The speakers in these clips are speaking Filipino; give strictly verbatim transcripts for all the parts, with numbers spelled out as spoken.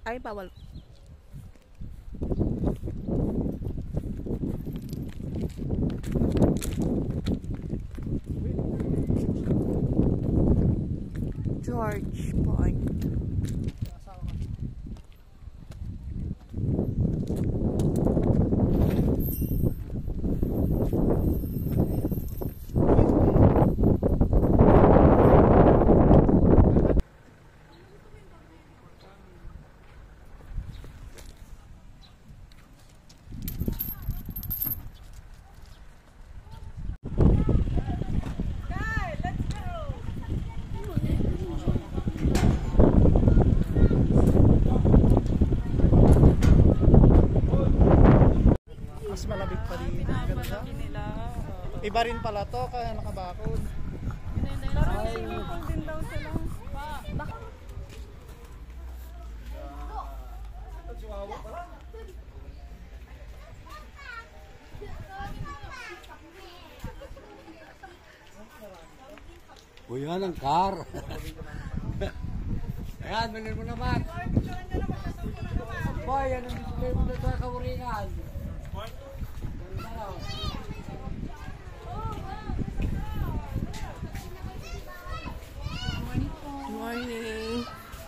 Ay, bawal. George Point. Mas malabig pa rin. Ganda. Iba rin pala to, kaya nakabakod. Ay, din daw sila. Baka. Uy, yan ang car. Ayan, bilhin mo naman. Boy, yan ang display mo na sa kawaringan. Morning.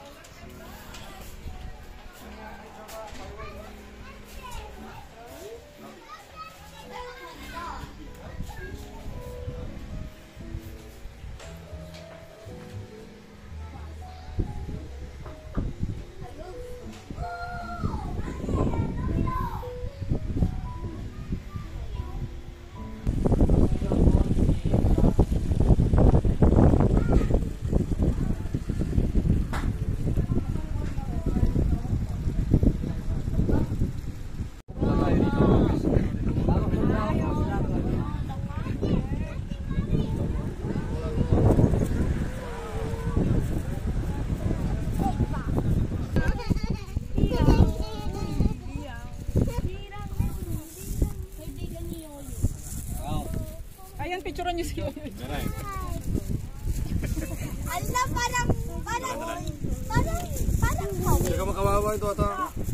Ayan, picturean niyo si Yoyo. Ala, parang, parang, parang, parang, Hindi ka makawawa ito ata.